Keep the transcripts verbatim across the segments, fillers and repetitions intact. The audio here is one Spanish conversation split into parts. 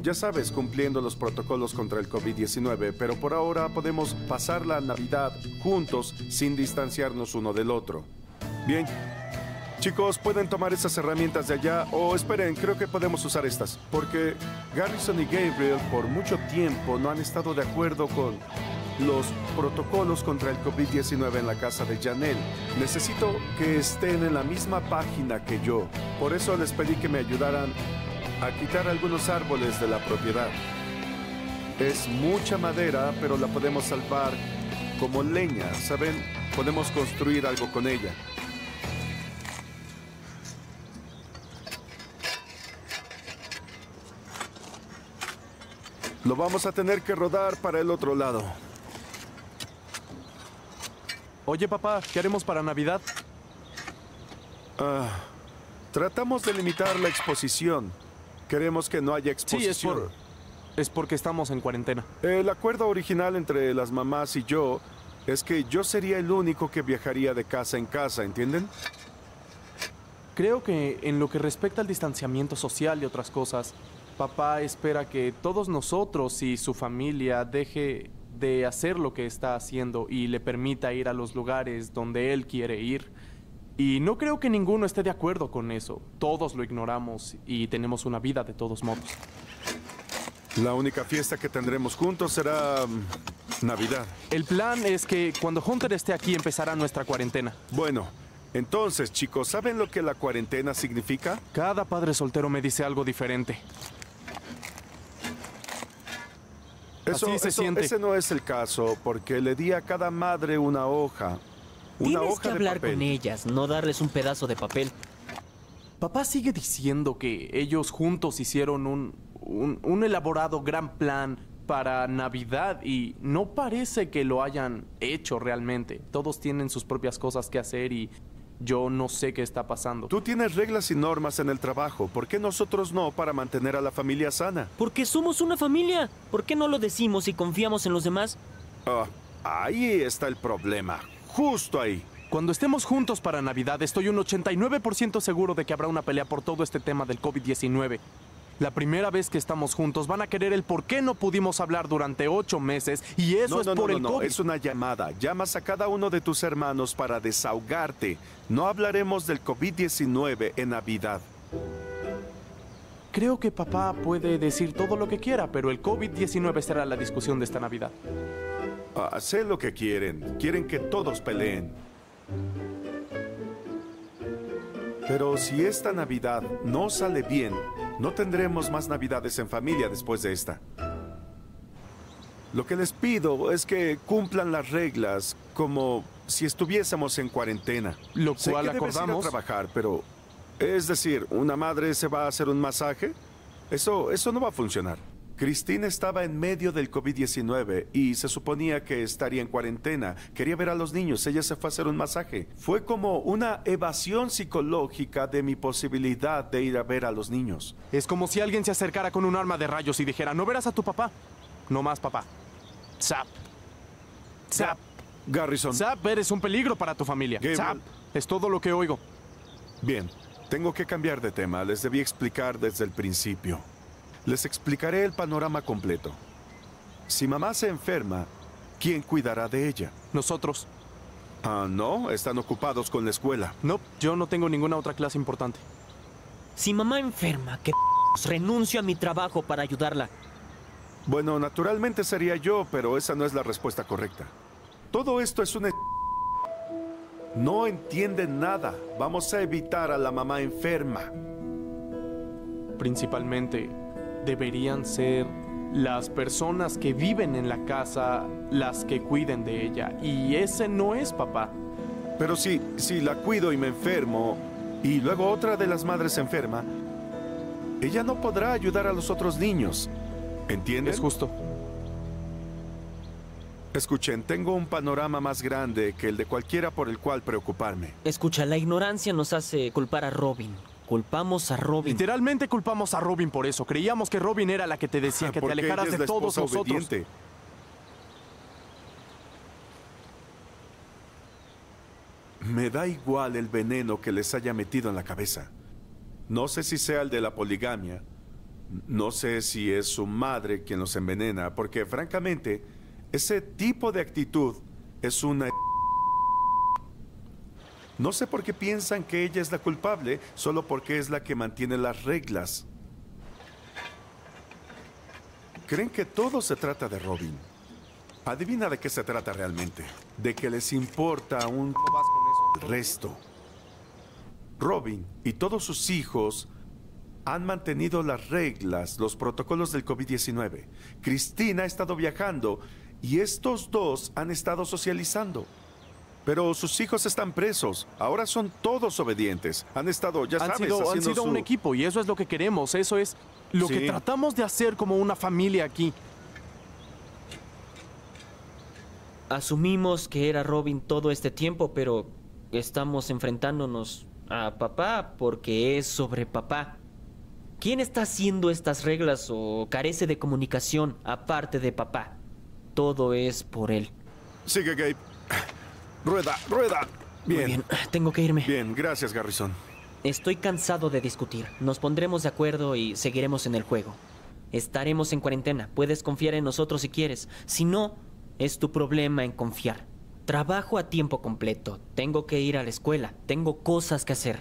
ya sabes, cumpliendo los protocolos contra el COVID diecinueve, pero por ahora podemos pasar la Navidad juntos sin distanciarnos uno del otro. Bien. Chicos, pueden tomar esas herramientas de allá o esperen, creo que podemos usar estas. Porque Garrison y Gabriel por mucho tiempo no han estado de acuerdo con los protocolos contra el COVID diecinueve en la casa de Janelle. Necesito que estén en la misma página que yo. Por eso les pedí que me ayudaran a quitar algunos árboles de la propiedad. Es mucha madera, pero la podemos salvar como leña, ¿saben? Podemos construir algo con ella. Lo vamos a tener que rodar para el otro lado. Oye, papá, ¿qué haremos para Navidad? Ah, tratamos de limitar la exposición. Queremos que no haya exposición. Sí, es, por, es porque estamos en cuarentena. El acuerdo original entre las mamás y yo es que yo sería el único que viajaría de casa en casa, ¿entienden? Creo que en lo que respecta al distanciamiento social y otras cosas, papá espera que todos nosotros y su familia deje de hacer lo que está haciendo y le permita ir a los lugares donde él quiere ir. Y no creo que ninguno esté de acuerdo con eso. Todos lo ignoramos y tenemos una vida de todos modos. La única fiesta que tendremos juntos será um, Navidad. El plan es que cuando Hunter esté aquí empezará nuestra cuarentena. Bueno, entonces, chicos, ¿saben lo que la cuarentena significa? Cada padre soltero me dice algo diferente. Eso, Así se eso, siente. Ese no es el caso, porque le di a cada madre una hoja. Una Tienes hoja que de hablar papel. con ellas, no darles un pedazo de papel. Papá sigue diciendo que ellos juntos hicieron un, un, un elaborado gran plan para Navidad y no parece que lo hayan hecho realmente. Todos tienen sus propias cosas que hacer y yo no sé qué está pasando. Tú tienes reglas y normas en el trabajo. ¿Por qué nosotros no para mantener a la familia sana? Porque somos una familia. ¿Por qué no lo decimos y confiamos en los demás? Ah, ahí está el problema. Justo ahí. Cuando estemos juntos para Navidad, estoy un ochenta y nueve por ciento seguro de que habrá una pelea por todo este tema del COVID diecinueve. La primera vez que estamos juntos van a querer el por qué no pudimos hablar durante ocho meses y eso No, es no, por no, el no, no. COVID. Es una llamada. Llamas a cada uno de tus hermanos para desahogarte. No hablaremos del COVID diecinueve en Navidad. Creo que papá puede decir todo lo que quiera, pero el COVID diecinueve será la discusión de esta Navidad. Ah, sé lo que quieren. Quieren que todos peleen. Pero si esta Navidad no sale bien, no tendremos más Navidades en familia después de esta. Lo que les pido es que cumplan las reglas como si estuviésemos en cuarentena. Lo Sé cual que debes ir a acordamos. trabajar, pero... Es decir, ¿una madre se va a hacer un masaje? Eso, eso no va a funcionar. Christine estaba en medio del COVID diecinueve y se suponía que estaría en cuarentena. Quería ver a los niños, ella se fue a hacer un masaje. Fue como una evasión psicológica de mi posibilidad de ir a ver a los niños. Es como si alguien se acercara con un arma de rayos y dijera, ¿no verás a tu papá? No más, papá. Zap. Zap. Garrison. Zap, eres un peligro para tu familia. Gabriel. Zap. Es todo lo que oigo. Bien, tengo que cambiar de tema. Les debí explicar desde el principio. Les explicaré el panorama completo. Si mamá se enferma, ¿quién cuidará de ella? Nosotros. Ah, no, están ocupados con la escuela. No, yo no tengo ninguna otra clase importante. Si mamá enferma, ¿qué p***? Renuncio a mi trabajo para ayudarla. Bueno, naturalmente sería yo, pero esa no es la respuesta correcta. Todo esto es una... No entienden nada. Vamos a evitar a la mamá enferma. Principalmente, deberían ser las personas que viven en la casa las que cuiden de ella. Y ese no es papá. Pero si, si la cuido y me enfermo, y luego otra de las madres se enferma, ella no podrá ayudar a los otros niños. ¿Entienden? Es justo. Escuchen, tengo un panorama más grande que el de cualquiera por el cual preocuparme. Escucha, la ignorancia nos hace culpar a Robin. Culpamos a Robin. Literalmente culpamos a Robin por eso. Creíamos que Robin era la que te decía que te Porque alejaras ella es de la todos esposa nosotros. obediente. Me da igual el veneno que les haya metido en la cabeza. No sé si sea el de la poligamia No sé si es su madre quien los envenena, porque francamente, ese tipo de actitud es una... No sé por qué piensan que ella es la culpable, solo porque es la que mantiene las reglas. Creen que todo se trata de Robin. Adivina de qué se trata realmente. De que les importa un resto. Robin y todos sus hijos han mantenido las reglas, los protocolos del COVID diecinueve. Cristina ha estado viajando y estos dos han estado socializando. Pero sus hijos están presos. Ahora son todos obedientes. Han estado, ya han sabes, sido, haciendo Han sido su... un equipo y eso es lo que queremos. Eso es lo Sí. que tratamos de hacer como una familia aquí. Asumimos que era Robin todo este tiempo, pero estamos enfrentándonos a papá porque es sobre papá. ¿Quién está haciendo estas reglas o carece de comunicación aparte de papá? Todo es por él. Sigue, Gabe. Rueda, rueda. Bien. Muy bien, tengo que irme. Bien, gracias, Garrison. Estoy cansado de discutir. Nos pondremos de acuerdo y seguiremos en el juego. Estaremos en cuarentena. Puedes confiar en nosotros si quieres. Si no, es tu problema en confiar. Trabajo a tiempo completo. Tengo que ir a la escuela. Tengo cosas que hacer.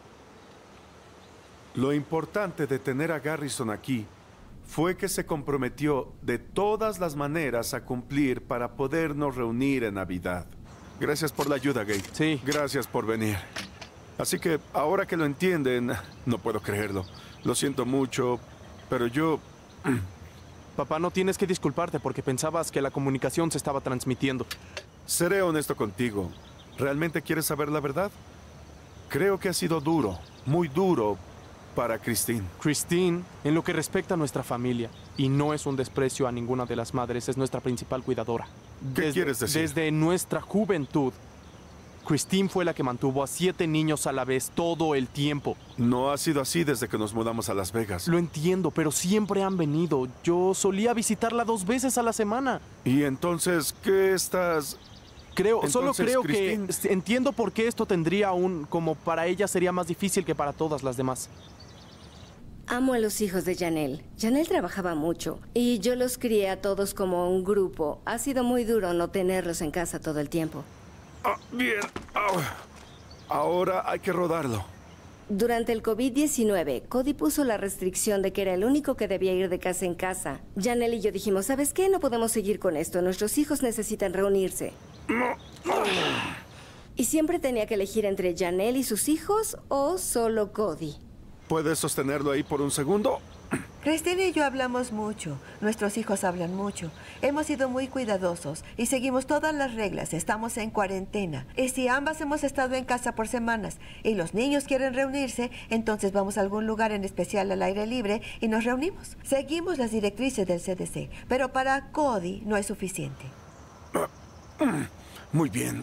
Lo importante de tener a Garrison aquí fue que se comprometió de todas las maneras a cumplir para podernos reunir en Navidad. Gracias por la ayuda, Gabe. Sí. Gracias por venir. Así que ahora que lo entienden, no puedo creerlo. Lo siento mucho, pero yo... Papá, no tienes que disculparte porque pensabas que la comunicación se estaba transmitiendo. Seré honesto contigo. ¿Realmente quieres saber la verdad? Creo que ha sido duro, muy duro para Christine. Christine, en lo que respecta a nuestra familia, y no es un desprecio a ninguna de las madres, es nuestra principal cuidadora. ¿Qué Desde- quieres decir? Desde nuestra juventud, Christine fue la que mantuvo a siete niños a la vez todo el tiempo. No ha sido así desde que nos mudamos a Las Vegas. Lo entiendo, pero siempre han venido. Yo solía visitarla dos veces a la semana. Y entonces, ¿qué estás...? Creo, solo Entonces, creo Christine- que s- entiendo por qué esto tendría un, como para ella sería más difícil que para todas las demás. Amo a los hijos de Janelle. Janelle trabajaba mucho y yo los crié a todos como un grupo. Ha sido muy duro no tenerlos en casa todo el tiempo. Ah, bien. Ah, ahora hay que rodarlo. Durante el COVID diecinueve, Cody puso la restricción de que era el único que debía ir de casa en casa. Janelle y yo dijimos, ¿sabes qué? No podemos seguir con esto. Nuestros hijos necesitan reunirse. Y siempre tenía que elegir entre Janelle y sus hijos o solo Cody. ¿Puedes sostenerlo ahí por un segundo? Cristina y yo hablamos mucho. Nuestros hijos hablan mucho. Hemos sido muy cuidadosos y seguimos todas las reglas. Estamos en cuarentena. Y si ambas hemos estado en casa por semanas y los niños quieren reunirse, entonces vamos a algún lugar en especial al aire libre y nos reunimos. Seguimos las directrices del C D C, pero para Cody no es suficiente. Muy bien.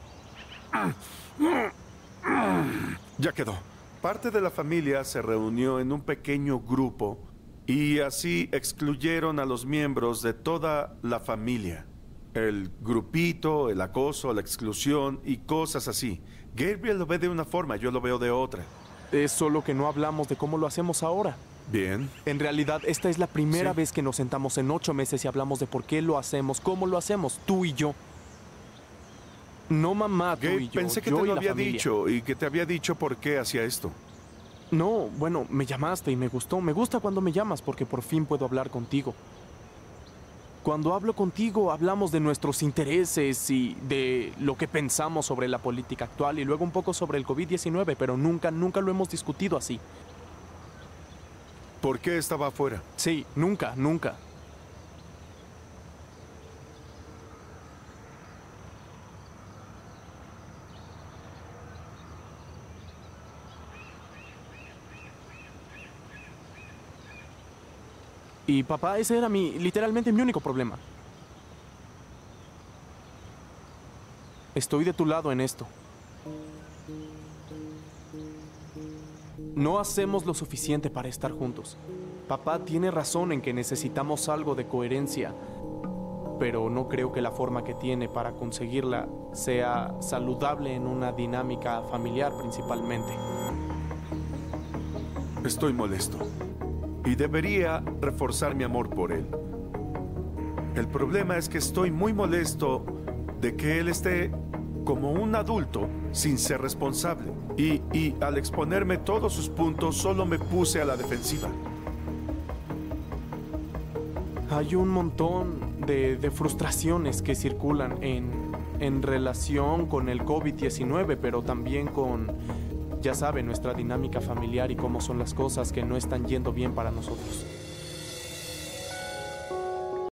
Ya quedó. Parte de la familia se reunió en un pequeño grupo y así excluyeron a los miembros de toda la familia. El grupito, el acoso, la exclusión y cosas así. Gabriel lo ve de una forma, yo lo veo de otra. Es solo que no hablamos de cómo lo hacemos ahora. Bien. En realidad, esta es la primera Sí. vez que nos sentamos en ocho meses y hablamos de por qué lo hacemos, cómo lo hacemos, tú y yo. No mamá, tú Gabe, y yo, pensé que yo te y lo la había familia. dicho y que te había dicho por qué hacía esto. No, bueno, me llamaste y me gustó. Me gusta cuando me llamas porque por fin puedo hablar contigo. Cuando hablo contigo hablamos de nuestros intereses y de lo que pensamos sobre la política actual y luego un poco sobre el COVID diecinueve, pero nunca, nunca lo hemos discutido así. ¿Por qué estaba afuera? Sí, nunca, nunca. Y papá, ese era mi, literalmente mi único problema. Estoy de tu lado en esto. No hacemos lo suficiente para estar juntos. Papá tiene razón en que necesitamos algo de coherencia, pero no creo que la forma que tiene para conseguirla sea saludable en una dinámica familiar principalmente. Estoy molesto. y debería reforzar mi amor por él. El problema es que estoy muy molesto de que él esté como un adulto sin ser responsable. Y, y al exponerme todos sus puntos, solo me puse a la defensiva. Hay un montón de, de frustraciones que circulan en, en relación con el COVID diecinueve, pero también con, ya sabe, nuestra dinámica familiar y cómo son las cosas que no están yendo bien para nosotros.